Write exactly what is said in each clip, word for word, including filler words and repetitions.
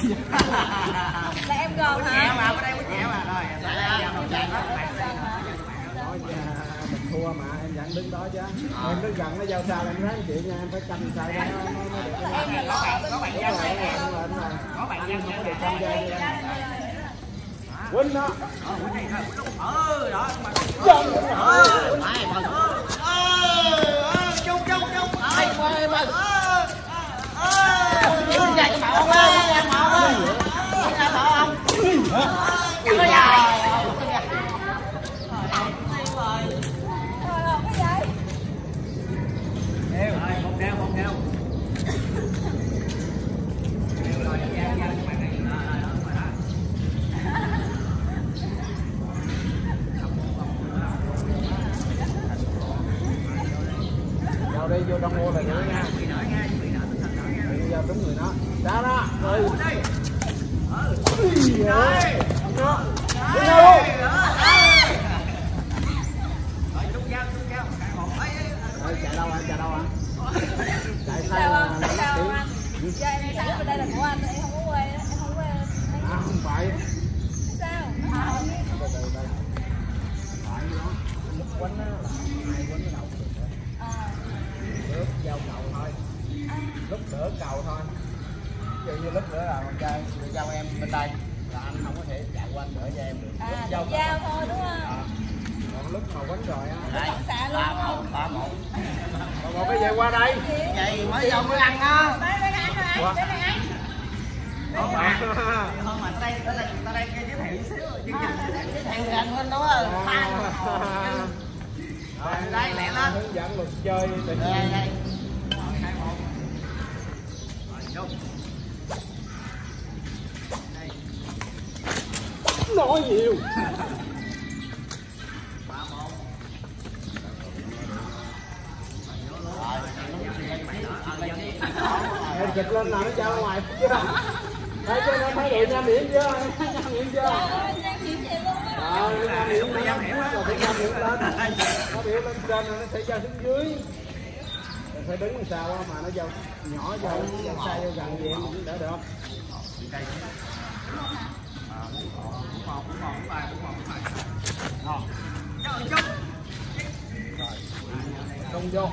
Là em gòn hả? Nhẹ mà, ở đây có nhẹ mà. Rồi, mình thua mà em dặn đứng đó chứ. Em đứng gần nó giao xa em ráng chuyện nha, em phải canh sao đó nó nó được. Em là lo có bạn dân này nè. Có bạn dân không có nè. được tham gia đi. Quýnh đó. Ờ, quýnh này rồi, quýnh luôn. Ừ, đó. Dân rồi. Ờ, mày mừng. Ờ, chung chung chung. Ai mời em ơi. Ờ. Ờ. Cái này mạo không ơi, em mạo ơi. Cái này mạo không? Chắc nó dài. Đeo, một đeo, một đeo. Đeo rồi, ra ra các bạn này. Đó, đó, đó, đó. Vào đi vô trong mua là nữa nha. Bị nở nha, bị nở tinh thần nở nha. Đi vô đúng người nó. Đó đó. Rồi. Đi. Ừ. Đi. Đấy. Đó. Đi đâu? Rồi chút dao, chút dao. Cái một ấy. Rồi chạy đâu anh, chạy đâu anh? Chạy Sao sao không? là Sao không nó anh? Dạ em sáng bên đây là của anh, em không có quê, em không có quê. à, không phải. Sao? À, Từ từ đây. Phải nó. Lúc quánh á là hai quánh cái đầu được nữa. à, Lúc giao cầu thôi. Lúc đỡ cầu thôi. Ví dụ như lúc nữa là con trai giao em bên đây là anh không có thể chạy qua anh đỡ cho em được. à, Lúc giao, giao thôi đúng không? À. Còn lúc mà quánh rồi á. Phản xạ luôn Ba đúng một, không? ba một. Còn một cái về qua đây. Vậy mới vô mới ăn á. Đây, đây là anh rồi anh, đây là anh. Không mà, không mà tới đây, tới đây, tới đây giới thiệu xíu chương trình giới thiệu thì anh Huynh đó là fan. Rồi đây lẹ lên. Hướng dẫn luật chơi tình Đây đây. Rồi hai một. Rồi vô. Đây. nói nhiều. ba một. Em chụp lên nào nó cho ra ngoài chứ. Thấy cho nó thấy được nha miệng chưa? Nha miệng chưa? Trời ơi, Giang Hiểm vậy luôn á. Ờ, nha miệng lên. Rồi phải nha miệng lên. Nó biểu lên trên rồi nó sẽ cho xuống dưới. Rồi phải đứng làm sao á mà nó vào nhỏ vào vào xa vô gần vậy cũng đỡ được. Đây. À, bốn một, bốn một, bốn ba, bốn một, bốn ba. Ngon. Chơi chung. Rồi. Tung vô.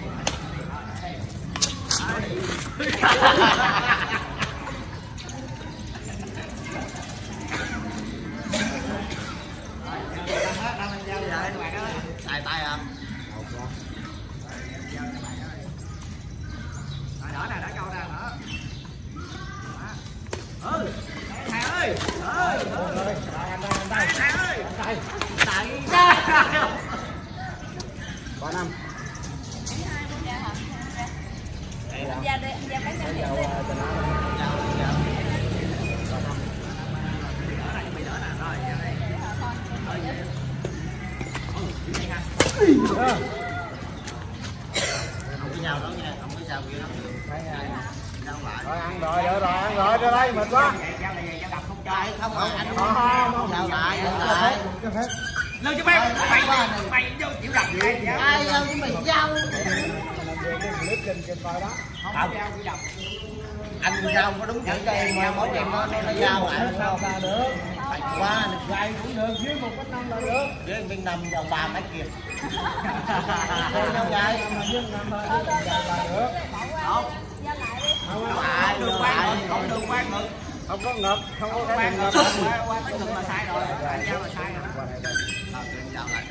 Tay tay à. Đỡ nè, đỡ câu nè, đỡ. Ừ. Thầy ơi. Ơi. Đây, anh đây, anh đây. Thầy ơi. Đây. Thầy. Ba năm. Anh ra đây, anh ra bán Giang Hiểm đi. Không có dao đó nha, không có dao kia lắm. Rồi ăn rồi, rồi rồi ăn rồi ra đây mệt quá. Dao này dao đập không chơi, không Không, anh không, không. dao lại, dao lại. Cho phép. Lưu cho mày, mày mày vô chịu đập vậy. Ai dao với mày dao. Cái clip trên trên coi đó. Không có dao bị đập. Anh dao có đúng chữ cho em mà mỗi em nó nó dao lại Sao ra được? qua Gài cũng được, dưới một cái năm là được. với bên nằm vòng ba mấy kịp. Đâu vậy? Mà dưới năm thôi, gài là được. Không. Giao lại đi. Không Không được quan ngực, không được quan ngực. không có ngực, không có cái Quan ngực. ngực, qua qua cái ngực là sai rồi. Anh dao là sai rồi đó. Ờ, dao lại.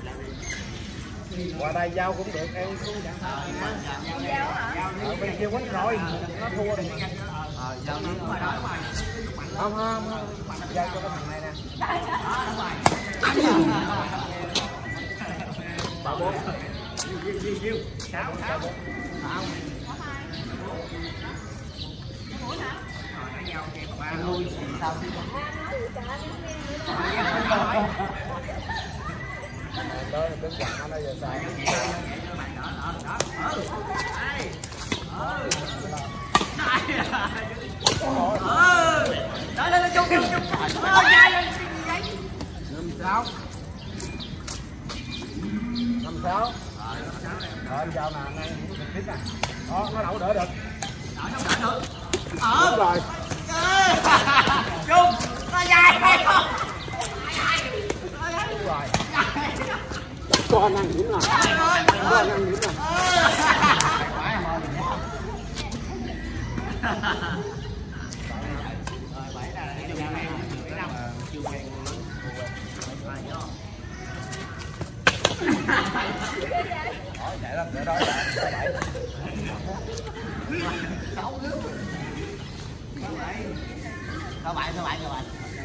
Qua đây giao cũng được, em cũng chẳng thấy nha. Giao hả? Ở bên kia quánh rồi, nó thua rồi. Ờ, dao nó đúng rồi đó. Không, không, không. Giao cho cái thằng này nè. Bà bốn. Diêu, diêu, diêu. Sáu, sáu. Không. Anh nuôi sao? Đó là cứng quạt nó giờ sao? Ừ. Đó lên chung chung chung. Ơ dai lên giấy. Năm sáu. Năm sáu. Rồi anh giao nè, anh đây trực tiếp nè. Đó, nó đâu đỡ được. Đỡ không đỡ được. Đúng rồi. Đó năng điểm rồi. Đó năng điểm rồi. Chạy lắm, để đó chạy. Sáu nước. Sao vậy? Sao vậy? Sao vậy? Sao vậy?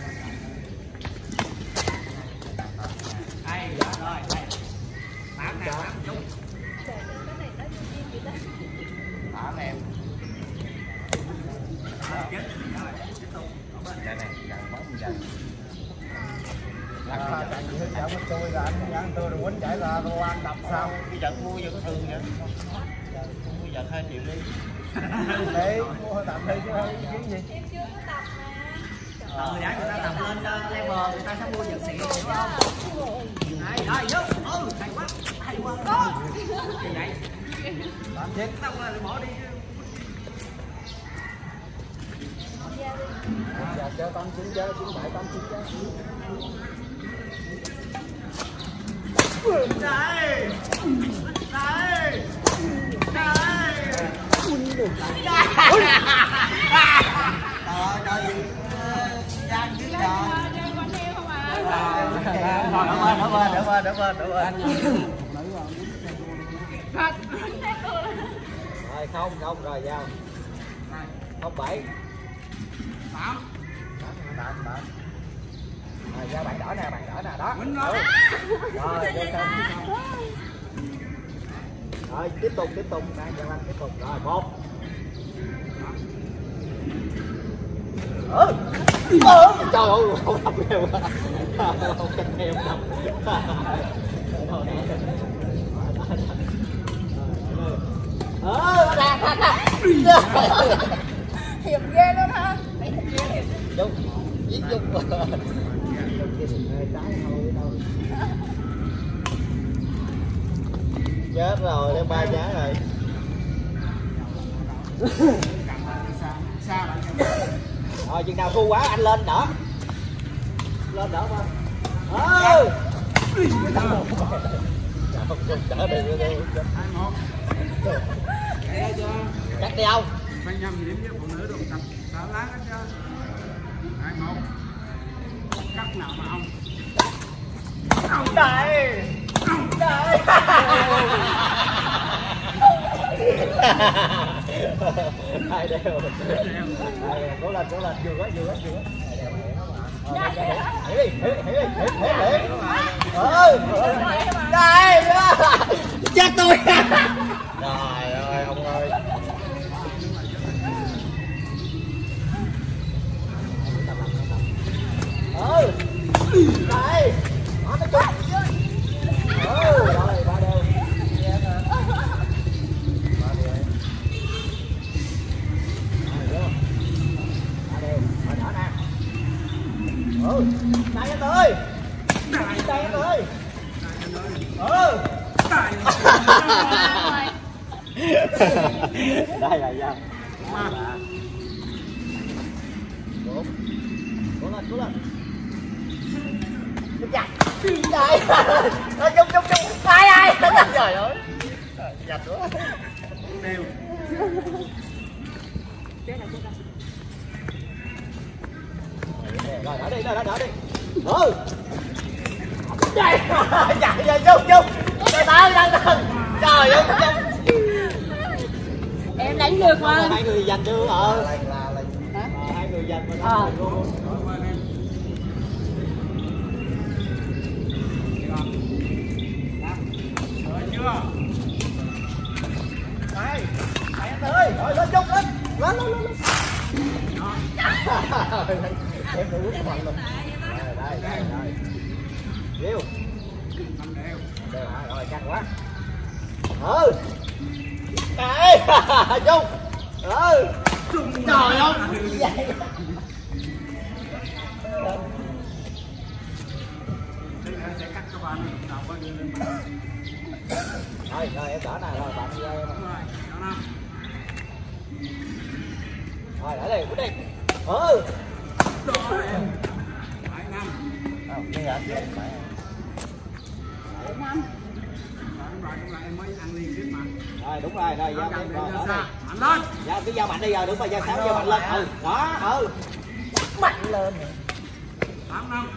Đây, rồi, đây. Tám nè, tám chút. Tám em. Chết. Rồi, tiếp tục. Đây này, dàn bóng dàn. Làm sao chạy gì hết chảo mất tôi là anh ăn tôi rồi quýnh chạy ra tôi ăn đập sao? Cái giật mua giờ có thường vậy. Mua giật hai triệu đi. Để mua tập đi chứ không cái gì. Em chưa có tập mà. Ờ, đã người ta tập lên level người ta sẽ mua giật xịn đúng không? Đây, rồi, vô. Ừ, hay quá. Hay quá. Đó. Gì vậy? Làm chết đâu là bỏ đi. Dạ, chơi tám chín chơi, chín bảy tám chín chơi. Đây. Đây. Đây. Trời trời Giang chứ trời. Thôi đỡ bên, đỡ bên, đỡ bên, đỡ bên, đỡ bên. Rồi không, không rồi giao. Không bảy. Tám. Tám, tám. Rồi giao bạn đỡ nè, bạn đỡ nè, đó. Quýnh nó. Rồi, vô xong. Rồi, tiếp tục, tiếp tục. Đang cho anh tiếp tục. Rồi, một. Ừ. Ừ. Trời ơi, không đập đều. Không cách theo đập. Ờ, ra, ra, ra. Hiểm ghê luôn ha. Đúng, giết dung. Chết rồi, đem ba giá rồi. Rồi chừng nào khu quá anh lên đỡ. Lên đỡ ba. Ừ. Đỡ được. hai một. Cắt đi không? Phải nhầm điểm với phụ nữ đồ tập xả láng hết trơn. hai một. Cắt nào mà ông. Đây. Đây. Hai đều. Cố lên, cố lên, vừa quá, vừa quá, vừa quá. Hiểu đi, hiểu đi, hiểu đi, hiểu đi. Ừ. Đây. Chết tôi. Trời ơi, ông ơi. Ừ. Đây. Đó nó chút. Ừ, rồi, ba đều. Ba đều. Ba đều, ba đỡ nè. Ừ, đây anh ơi. Đây anh ơi. Ừ. Đây là sao? Cố lên, cố lên. Chặt. Đây. Nó chung chung chung. Ai ai. Trời ơi. Chặt quá. Đều. Rồi đỡ đi, đỡ đỡ đi. Ừ. Chạy. Chạy rồi chung chung. Trời ơi, trời ơi. Em đánh được mà. Hai người giành chưa? Ờ. Hai người giành mà. Ờ. Chưa? Đây, đây anh ơi, rồi lên chung lên, lên lên lên. Em phải quất mạnh luôn. Đây, đây, đây, đây. Liêu. Đều hả? Rồi căng quá. Ừ. Đây, chung. Ừ. Trời ơi. Sẽ cắt các bạn nào qua đi lên. Rồi, rồi em đỡ nè, rồi bạn đi đây em. Rồi, đó nào. Rồi, đỡ đi, quýnh đi. Ừ. Rồi em. Bảy năm. Không, cái hả? Năm. rồi, đúng rồi, em mới ăn liên tiếp mà. Rồi đúng rồi, rồi giao tiếp rồi, đó đi. Mạnh lên. Giao cái giao mạnh đi giờ, đúng rồi, giao sáu giao mạnh lên. Ừ, đó, ừ. Mạnh lên. tám năm.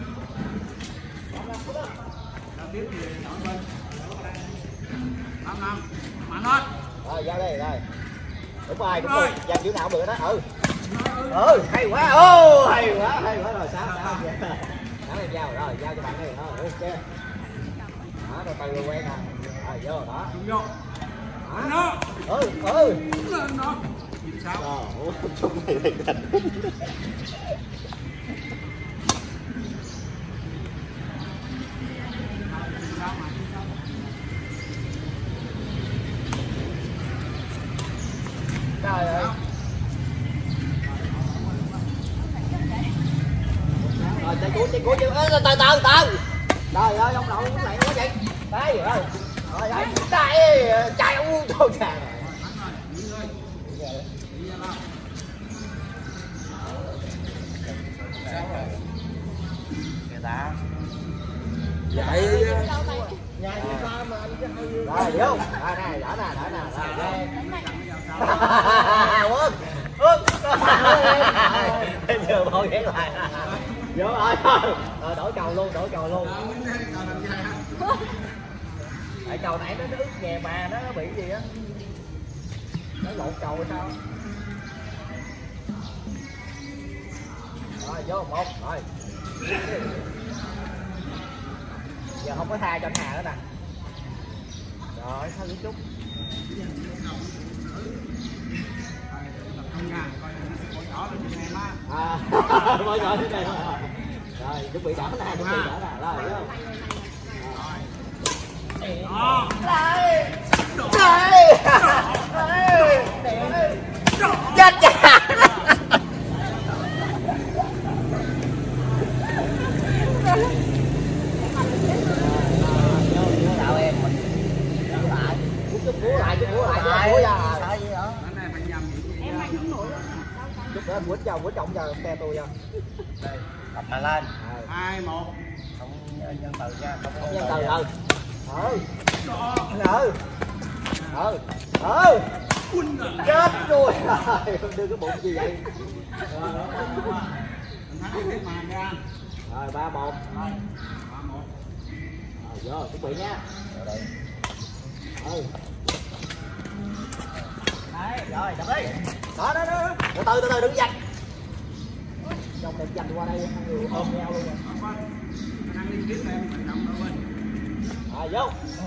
Giao tiếp thì chọn bên. tám năm. Mạnh lên. Rồi giao đi, rồi. Đúng rồi, đúng rồi. rồi. Giao kiểu nào bữa đó, ừ. Ừ, hay quá. Ô, hay quá, hay quá rồi, sao sao. Đó em giao rồi, giao cho bạn đi. Thôi, ok. Đó, từ từ quen nè. Rồi vô đó. Đúng vô. Đó. Ừ, ừ. Lên đó. Nhìn sao? Trời ơi, chung này thì thành. Trời ơi. Rồi chạy cuối chạy cuối chứ. Ê, từ từ từ từ. Trời ơi ông nội cũng lại quá vậy. Đấy rồi. Rồi đấy. Chạy chạy u thôi trời. Kìa ta. Vậy rồi vô. Đây này, đỡ nè, đỡ nè. Rồi. Út. Út. Giờ bao ghé lại. Vô rồi. Rồi đổi cầu luôn, đổi cầu luôn. Tại cầu nãy nó ướt nhẹ mà nó bị gì á. Nó lộn cầu hay sao? Rồi vô một rồi. Giờ không có tha cho anh Hà nữa nè. Rồi sao chút chút. À, coi nhỏ thế này. Rồi chuẩn bị đỡ nè, chuẩn bị đỡ nè. Rồi vô. Đây. Đây. Đây. Chết cha. Chào em. Lại. Chút múa lại, chút múa lại, chút múa ra. Sợ gì hả? Em mang không nổi luôn. Chút nữa anh quýnh cho, quýnh trọng cho xe tôi cho. Đây, tập mà lên. hai một. Không nhân từ nha, không nhân từ ừ. Ừ. Ừ. Ừ. Ừ. Chết rồi. Đưa cái bụng gì vậy? Rồi ba một. Rồi vô, chuẩn bị nha. Ừ. Đấy, rồi, đập đi. Đó, đó, đó. Từ từ, từ từ, đừng giành. Trong này giành qua đây, hai người ôm nhau luôn rồi. Rồi, vô.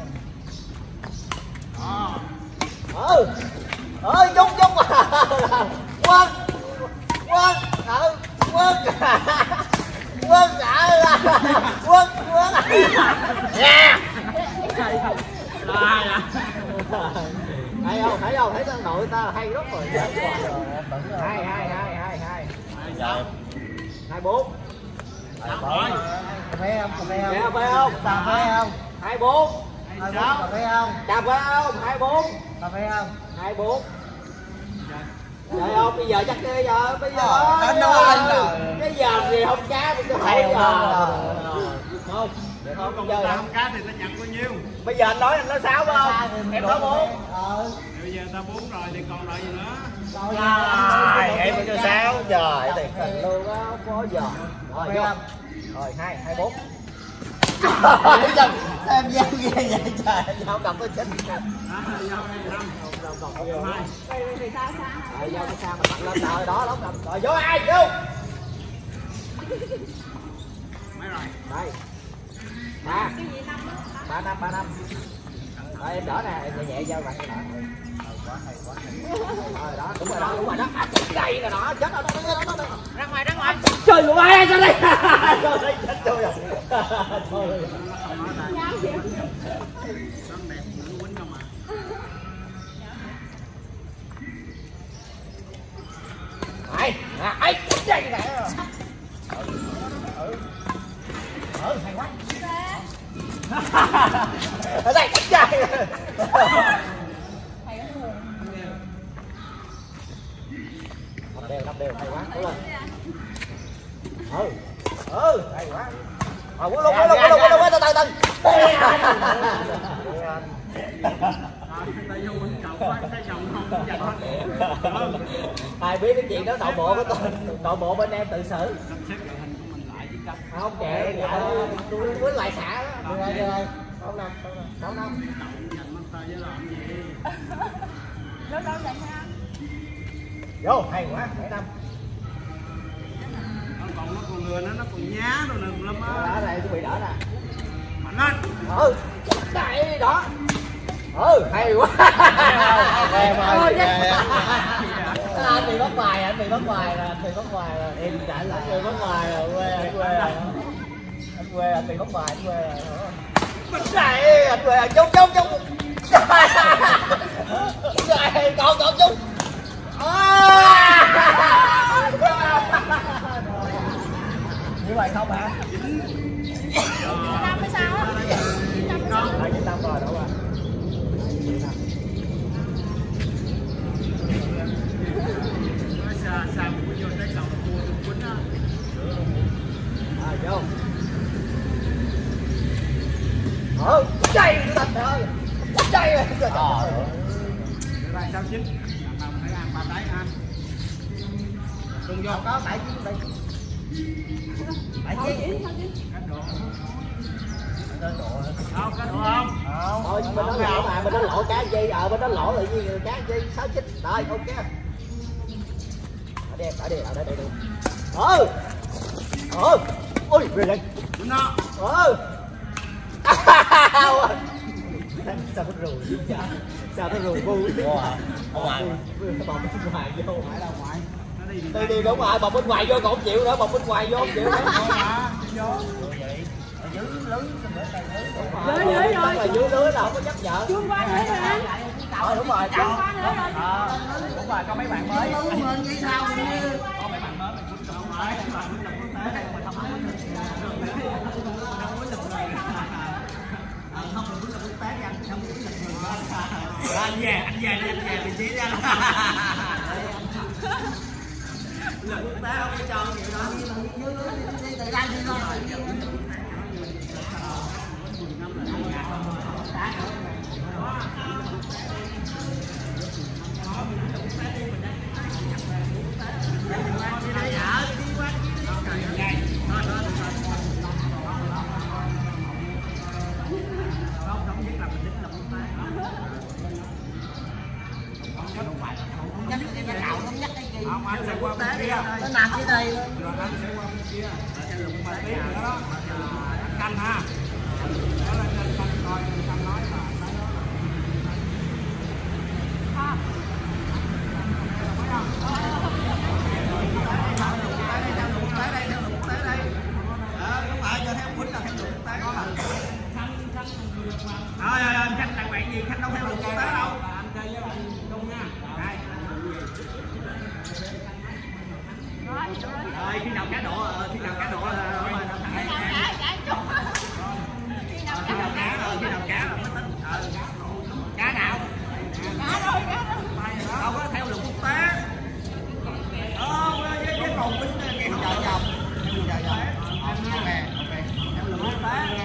Ừ. Ơi, chung, chung. Quân. Quân. Ừ, quân. Quân, sợ là. Quân, quân. Nha. Thấy không, thấy không, thấy thằng nội ta hay lắm rồi. Hai, hai, hai, hai, hai. Hai bốn. Cà phê không? Cà phê không? Cà phê không? Cà phê không? Hai bốn. Cà phê không? Cà phê không? Hai bốn. Cà phê không? Hai bốn. Trời không, bây giờ chắc bây giờ bây giờ Đánh đâu anh rồi. Cái giờ thì không cá mình có hay giờ. Không. Không chơi không cá thì ta nhận bao nhiêu? Bây giờ anh nói anh nói sáu phải không? Em nói bốn. Ờ. Bây giờ ta bốn rồi thì còn lại gì nữa? Rồi, em mới cho sáu. Trời thiệt tình luôn á, không có giờ. Rồi vô. Rồi hai, hai bốn. Trời em giao ghê vậy trời, giao cầm có chết. Giao đây năm. Giao cầm có vô. Rồi sao sao? Rồi giao cái sao mà bắt lên rồi đó, đó cầm. Rồi vô ai vô. Mấy rồi? Đây. Ba. Ba năm, ba năm. Rồi em đỡ nè, em nhẹ nhẹ giao bạn đỡ. Quá hay quá hay. Rồi đó, đúng rồi đó, đúng rồi đó. À, chết gầy nè đó, chết rồi đó, đó, đó, đó. Ra ngoài, ra ngoài. Trời ơi, ai sao đây? Trời ơi, chết tôi rồi. Thôi. Rất đẹp, nó quýnh không mà. Ai, à, ai chết gầy nè. Ừ. Ừ, hay quá. Ở đây chết gầy. Năm đều, năm đều, hay quá, cố lên. Ừ, ừ, hay quá. Ờ, quấn luôn, quấn luôn, quấn luôn, quấn luôn, từ từ từ. ai biết cái chuyện đó nội bộ của tôi, nội bộ bên em tự xử. Không kệ, tôi với lại xả đó. Được rồi, được rồi. Sáu năm, sáu năm. Lâu lâu vậy ha. Vô, hay quá, bảy năm. Nó còn nó còn lừa nó nó còn nhá rồi nè lắm á. Ở đây tôi bị đỡ nè. Mạnh lên. Ừ, chạy đó. Ừ, hay quá. Em ơi, anh bị bắt bài, anh bị bắt bài rồi, anh bị bắt bài rồi. Em trả lại, anh bị bắt bài rồi, quê, anh quê rồi. Anh quê, anh bị bắt bài, anh quê rồi. Chạy, anh quê rồi, chung chung chung. Chạy, còn còn chung. Như vậy không hả? Năm hay sao á? Ở Việt Nam rồi, đúng rồi. À, vô. Ờ, chạy cái thằng ơi. Chạy rồi. Ờ. Rồi sao chín? Làm phải ăn ba trái ha. Cùng vô Có bảy chín đây. Bảy chín. cá độ. Cá độ. Không, cá độ không? Không. Thôi bên đó lỗ mà, bên đó lỗ cá gì? Ờ bên đó lỗ là gì? Cá gì? Sáu chín. Rồi, ok. Ở đây, ở đây, ở đây đây. Ừ. Ừ. Ôi, về đây. Đúng đó. Ừ. Sao nó rùi chứ chả? Sao nó rùi ngu chứ? Ở ngoài mà. Bọc bên ngoài vô. Phải đâu ngoài. Nó đi Đi đi đúng rồi, bọc bên ngoài vô còn không chịu nữa, bọc bên ngoài vô không chịu nữa. Vô. Dưới lưới Dưới lưới rồi. Là dưới lưới là không có chấp nhận. Chuông qua nữa hả? Ờ đúng rồi. Chuông qua nữa rồi. Ờ đúng rồi, có mấy bạn mới. Mình vậy sao? Có mấy bạn mới mình cũng chọn mới, mấy bạn cũng chọn quốc tế đây mà không có được. Không có được rồi. Ờ không được quốc tế anh không có được người. Anh về, anh về đi, anh về vị trí ra. Là quốc tế không có cho kiểu đó. Đi từ đây đi thôi. Không, anh sẽ qua bên kia. Nó nằm dưới đây. Rồi anh sẽ qua bên kia. Ở trên lục ba tiếng nữa đó. Canh ha. Đó là trên canh coi, canh nói là cái đó. Rồi rồi rồi, khách đặc biệt gì, khách đâu theo luật quốc tế đâu. Anh chơi với bạn Trung nha. Đây. Rồi khi nào cá độ, khi nào cá độ là Khi nào cá, cá chung. Khi nào khi nào cá. cá rồi, khi nào cá là mới tính. Cá nào? Cá rồi, cá rồi. Không có theo luật quốc tế. Ờ, với với phòng binh nghe không chờ chồng. Chờ chồng. Ok, ok. Theo luật quốc tế.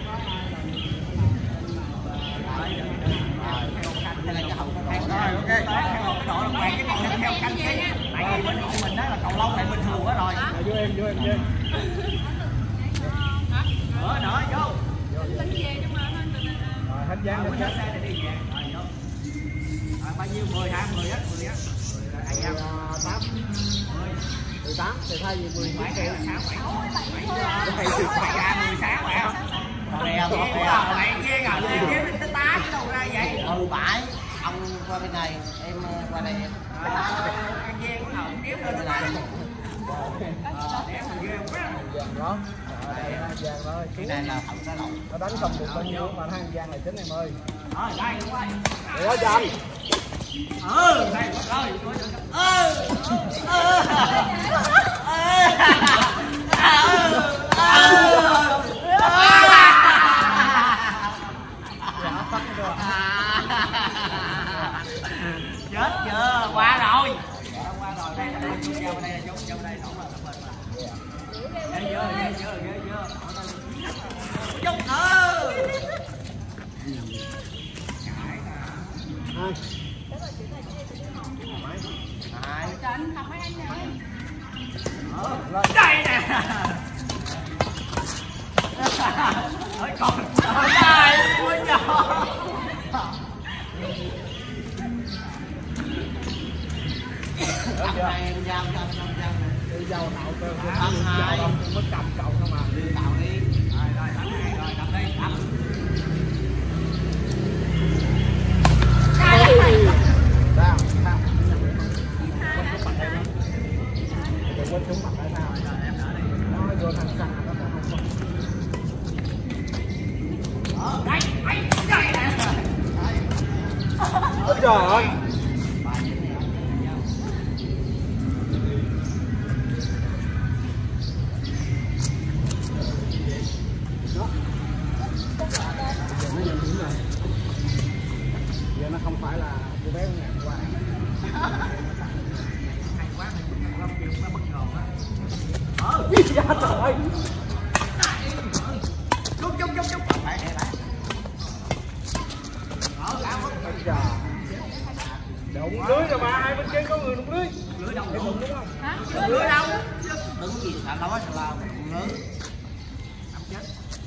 Đây là cái hậu cái rồi ok. Theo cái độ là ngoài cái còn theo canh cái. Tại vì bên đội mình đó là cầu lông này bình thường quá rồi. Vô em, vô em, vô em. Nữa nữa vô. Tính về nhưng mà Rồi hết dáng Rồi hết xe dáng. này đi về. Rồi vô. Rồi bao nhiêu mười hả? mười á, mười á. Ai giao? tám. mười tám thì thay vì mười Bảy triệu. là sáu bảy. Bảy bảy ra mười sáu phải không? Đèo đèo lại nghe rồi, đèo kiếm tới tám đâu ra vậy? Ừ bãi, ông qua bên này, em qua đây em. Ăn dê của nào đếm lên tới tám. Đếm mà ghê quá. Vàng đó. Ở đây vàng đó. Cái này là hậu cá lẩu. Nó đánh không được bao nhiêu mà thằng vàng này chính em ơi. Rồi đây đúng rồi. Để đó cho anh. Ừ, đây rồi. Ừ. Ừ. Chết chưa? Qua rồi. Qua rồi. Đây là chung vào đây là chung vào đây nổ là bên mà. Ghê chưa? Ghê chưa? Ghê chưa? Chung. Ừ. hai Trần học mấy anh này. Đây nè. Ôi còn đây ôi nhỏ. Cầm hai em giao cho năm trăm Đi dầu nậu cơ. Cầm hai Mất cầm cậu không mà. đi cào đi. Rồi rồi đánh đi rồi cầm đi cầm. Sao? Sao? Quên xuống mặt tại sao? Em đỡ đi. Nó vô thằng xanh nó không Ờ đây đây đây nè. ôi trời ơi. Giờ nó không phải là cô bé ngàn qua. Hay quá này nó kêu nó bất ngờ á. Ờ Dạ trời ơi. chung chung chung chung. Phải để lại. Ờ cả mất. Ôi trời. Đụng lưới rồi mà hai bên kia có người đụng lưới. Lưới đâu Đụng đúng không? Hả? lưới đâu. Đứng gì xà ló xà lao lớn. Nằm chết.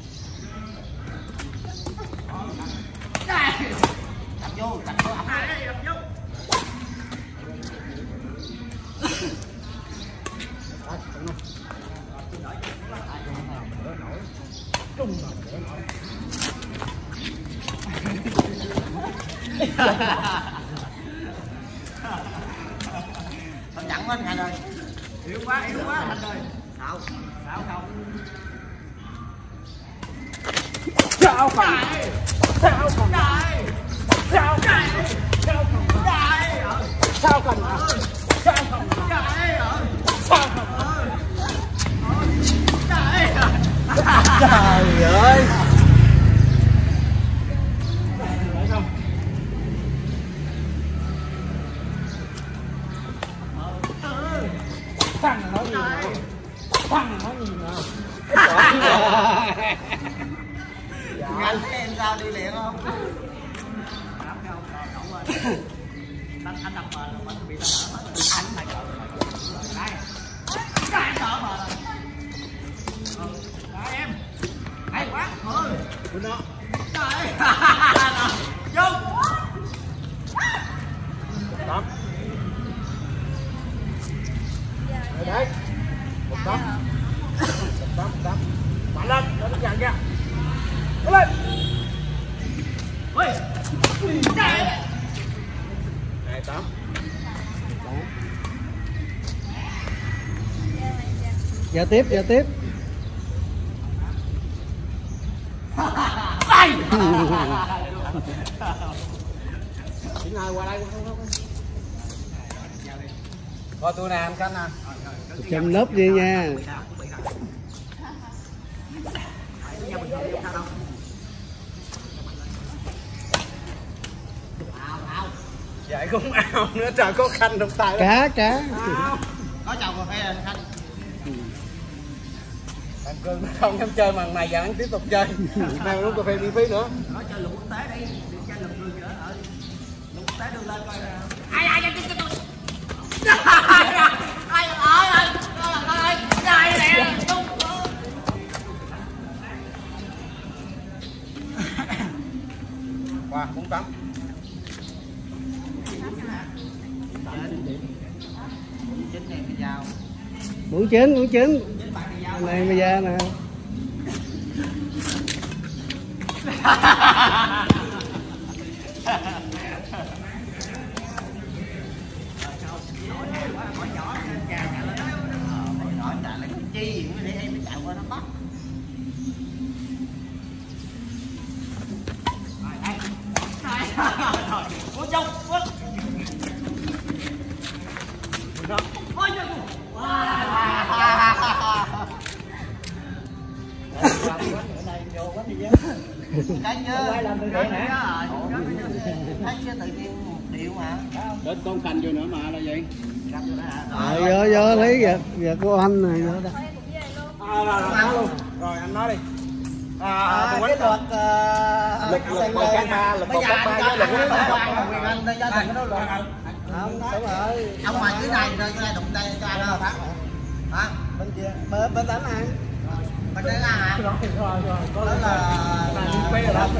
Đây. Đập vô đập vô ập. Ai đây đập vô. Đấy, đúng không? Trung rồi, để nổi. Nó chặn quá anh ơi. Yếu quá yếu quá anh ơi. Sao? Sao không? Sao không? Sao không? Đây. Sao không? Sao không? Đây. Sao không? Sao không? Đây. Sao không? Đây. Trời ơi. Phải không? Thằng nói gì nào? Thằng nói gì nào? Anh thấy em sao đi liền không? Đập không? Rồi đổ lên. Anh anh đập mờ rồi mình bị đập hết rồi. Anh phải cỡ rồi. Đây. Đây cỡ mờ rồi. Ừ. Đây em. Hay quá. Ừ. Của nó. Đây. Vô. Đập. Đây đấy. Một đập. Một đập, một đập. Mạnh lên, cho nó dàn ra. Đi lên. Ui. Đây. Hai tám. Dạ tiếp, dạ tiếp. Đây. Những ai qua đây không không. Coi tôi nè anh Khanh nè. Chầm lớp đi nha. Vậy cũng ao nữa trời, có Khanh trong tay đó. Cá, cá. Có chồng cà phê anh Khanh. Thằng Cưng nó không dám chơi màn này, giờ hắn tiếp tục chơi. Nào uống cà phê miễn phí nữa. Nói chơi lục quốc tế đi, đừng chơi lục người nữa. Lục quốc tế đưa lên coi. Ai ai ai ai ai ai ai ai nè. Qua bốn tám. Chính này cái dao. Muốn chín, muốn chín. Anh này bây giờ nè. Nói trả lại cái chi để em mới chạy qua nó bắt. Rồi, cố chung, cố. Ôi trời. Cái chứ. Làm từ thiện hả? Thấy chứ tự nhiên một điệu mà. Đến con Khanh vô nữa mà là vậy. Rồi, vô, vô, lấy việc, việc của anh này vô đây. À, rồi, rồi, nói luôn. Rồi anh nói đi. à, cái luật lực lực một căn ba lực một căn ba với lực một căn ba quyền anh đây gia đình cái đó luật Không, đúng rồi. Ông ngoài dưới này rồi dưới này đụng tay cho anh không? Hả? Bên kia, bên bên đánh ăn. Mình đến ăn hả? Rồi rồi rồi, có Đó là là quay rồi đó.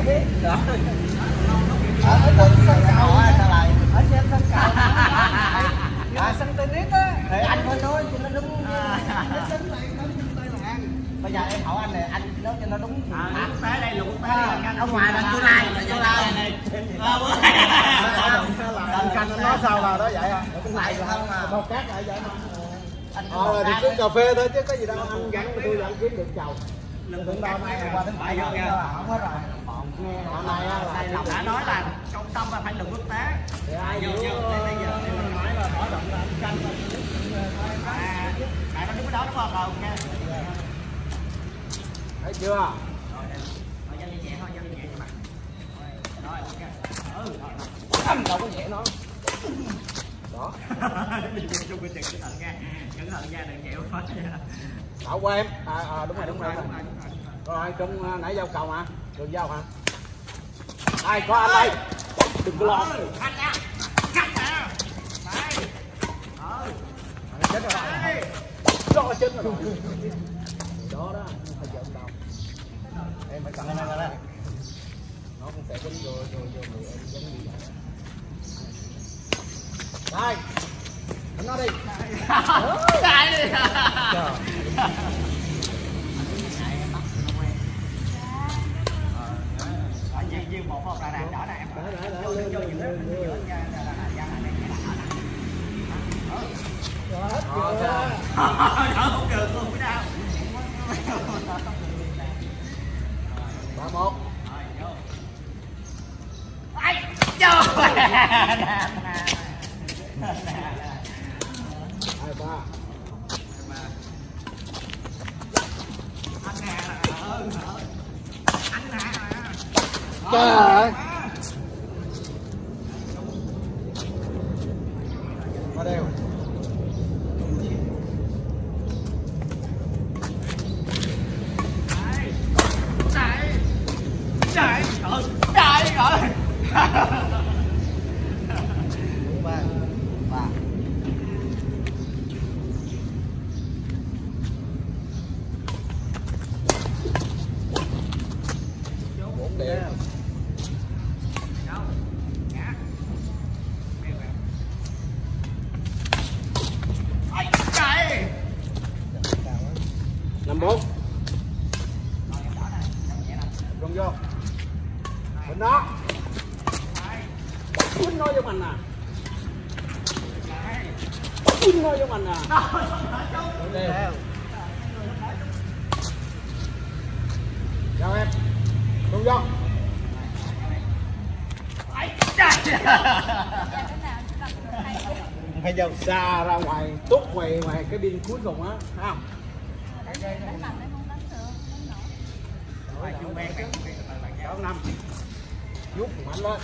ở trên sân cầu á sao lại? Ở trên sân cầu. Ở sân tennis á. Thì anh mới nói cho nó đúng. Bây giờ em hỏi anh này, anh nói cho nó đúng. à, quốc tế đây là quốc tế đây. Ở ngoài là tương lai, là tương lai này. anh canh anh nói sao là đó vậy à Tương lai không à. bao cát lại vậy mà Anh ờ thì cứ cà phê thôi chứ có gì đâu anh gắn tôi vẫn kiếm được chầu Lần đừng đâu nay qua đến bảy giờ nha. không hết rồi. nghe hôm nay á là Thầy đã nói là trong tâm là phải lực quốc tế. thì ai Vô vô vô bây giờ mình nói là mở rộng ra anh canh à, bạn nói đúng cái đó đúng không? Rồi ok. thấy chưa Rồi cho nhẹ thôi, cho nhẹ cho mặt. Rồi ok. Ừ rồi. anh đâu có nhẹ nó đó Mình chung cái chuyện cẩn thận nha. Cẩn thận nha, đừng nhẹ quá nha. đảo qua em à, à đúng rồi đúng rồi Đúng rồi, đúng rồi. rồi trong nãy giao cầu mà đường giao hả ai có anh đây đừng có lo Cắt nha. Cắt nha. Đây. Ừ. chết rồi đó chết rồi đó đó phải giỡn đâu em phải cầm nó ra nó cũng sẽ dính vô vô vô người em giống như vậy đây anh nó đi Đây đi. Ở riêng riêng một không là đàn đỏ nè em. Vô vô vô giữa giữa ra ra ra ra này cái đỏ. Đỡ không được luôn cái nào. ba một Rồi vô. Ai trời. hai ba Anh nè. Ừ. Anh nè. Trời ơi. ba đều Chạy. Chạy. Trời. Chạy rồi. Ba. Ba. bốn đều năm bốn rung vô bên đó quýnh nó vô mình nè quýnh nó vô mình nè đều chào em rung vô phải dần xa ra ngoài tút ngoài ngoài cái biên cuối cùng á thấy không sáu năm rút mạnh lên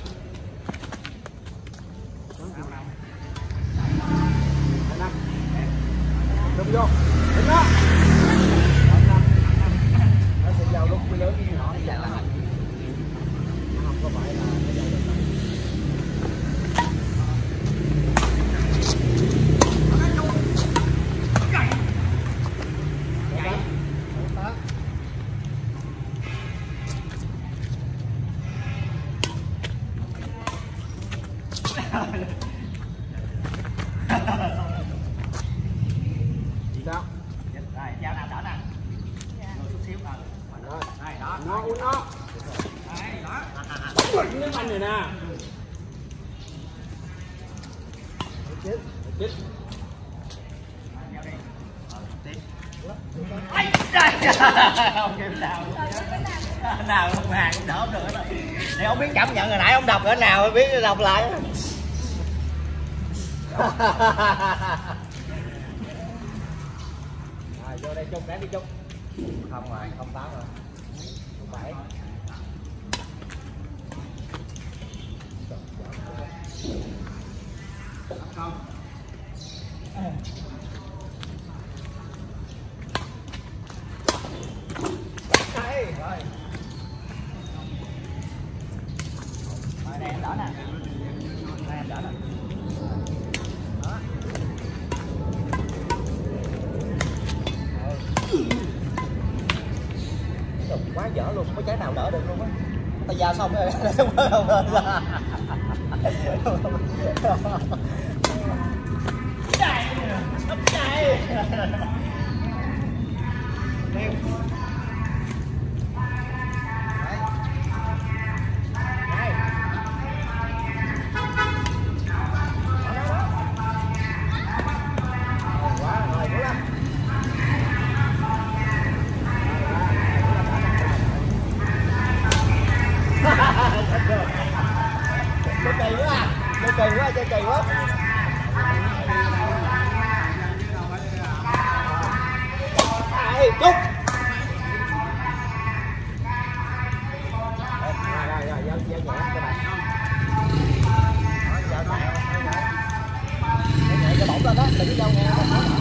hai năm đụng vô đứng đó sáu năm nó sẽ vào lúc lớn như nhỏ nó chạy lại nó không có phải là cái dầu được gì sao Rồi, dao nào đỡ nè. Ngồi chút xíu rồi. rồi Đây đó. nó uống nó Đây đó. quýnh cái anh này nè chết chết Dao đi. Tiếp. Ai trời. Không kịp nào. Nào không hàng cũng đỡ không được rồi. Thì không biết cảm nhận hồi nãy ông đọc ở nào biết đọc lại. rồi vô đây chung đánh đi chung không rồi không tám rồi không bảy Không. đây rồi dở luôn, không có trái nào đỡ được luôn á. Tay da xong rồi không không lên ra. Chạy, chạy. Chơi kỳ quá à, chơi kỳ quá, chơi kỳ quá. Đây, cút. Rồi, rồi, rồi, giao, giao nhẹ các bạn. Đó, giao nhẹ, giao nhẹ cho bổng lên đó, đừng có giao nghe.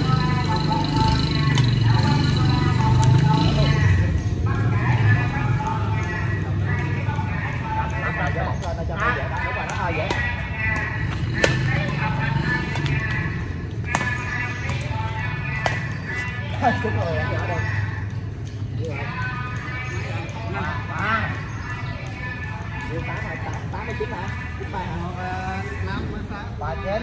Đúng rồi, anh ở đây. Như vậy. À. Điều tám hai tám tám mươi chín hả? chín ba hả? năm mươi sáu. Ba chín.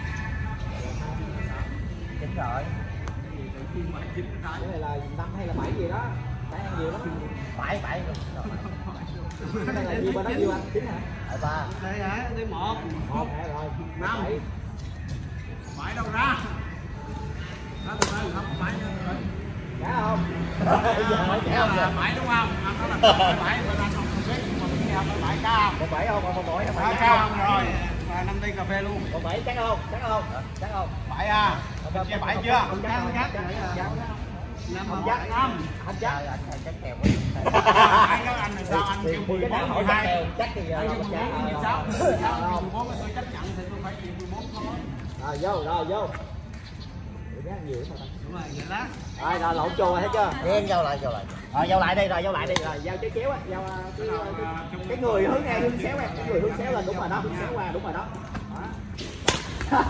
Chín rồi. Cái này là năm hay là bảy gì đó? Bảy ăn nhiều lắm. Bảy bảy. Cái này là nhiêu bên đó nhiêu anh? Chín hả? Ba. Đây hả? Đây một. Một rồi. Năm. Bảy đâu ra? Đó từ từ không bảy rồi. Trả không? Giờ là bảy đúng không? Anh nói là bảy mà anh không biết nhưng mà mình nghe là bảy cao. Một bảy không? Một bảy bảy cao rồi. Và năm ly cà phê luôn. Một bảy chắc không? Chắc không? Chắc không? Bảy à? Chia bảy chưa? Không chắc, không chắc. Năm chắc năm. Anh chắc. Anh chắc kèo. Anh nói anh là sao anh kêu mười cái nào bốn hỏi mười hai. kèo chắc thì giờ mười bốn mười sáu. mười bốn tôi chấp nhận thì tôi phải chịu mười bốn thôi. Rồi vô, rồi vô. Nhiều thôi. Đúng rồi, vậy đó. Rồi, rồi lộn chùa hết chưa? Đen giao lại giao lại. Rồi giao lại đi, rồi giao lại đi, rồi giao chéo chéo á, giao cái, cái, cái người hướng ngay hướng xéo em, cái người hướng xéo lên đúng rồi đó, hướng xéo qua đúng rồi đó. Đó.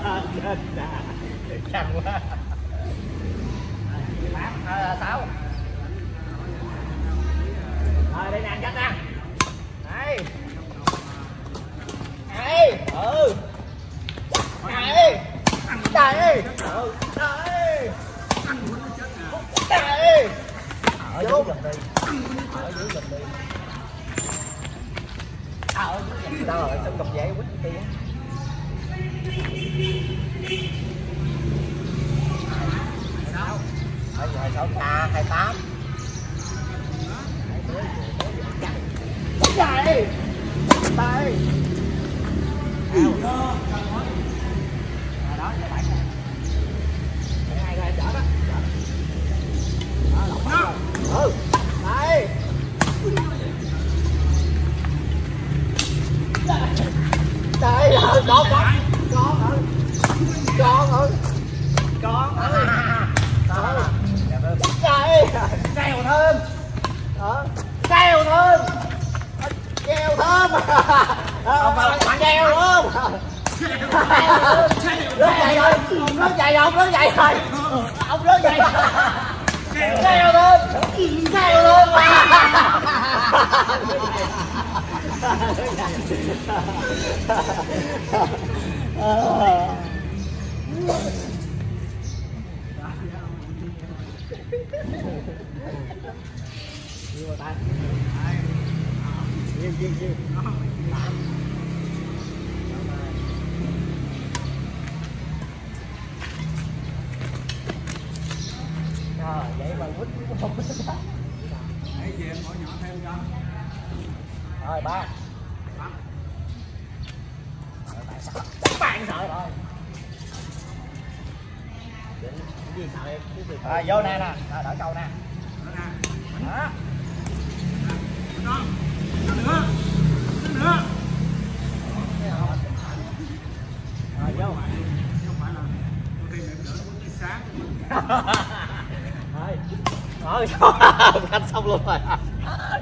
Căng quá. Tám, sáu. Rồi đây nè anh cách nè. Đây. Đây. Ừ. Đây. Đây. Ừ. Đây. Đây. Ở dưới gần đi. Ở dưới gần đi. À, ở dưới gần đi. Đâu rồi, trong cặp dễ quýt kia. Sáu. Ở giờ sáu k hai tám. Đây. Đây. Đó, cho bạn nè. Hai ra chở đó. Đó, lọc đó. Ừ. Đây. Đây rồi, con con. Con ơi. Con ơi. Con ơi. Đây. Xèo thơm. Đó. Xèo thơm. Xèo thơm. Không phải bạn xèo đúng không? Lớn dậy rồi, lớn dậy rồi, lớn dậy rồi. Ông lớn dậy. Xèo lên. Xèo lên. Nhiều mà tay. Nhiều, nhiều, nhiều. Rồi, vậy mà quýt cũng không biết đó. Hãy về em bỏ nhỏ thêm cho. Rồi, ba. Bạn sợ rồi. Cái gì sợ em? Rồi, vô nè nè, rồi đỡ câu nè. Đó. Đó. Nữa. Nữa. Rồi, vô. Không phải là đôi khi em đỡ nó tới sáng. Rồi. Rồi, xong luôn rồi.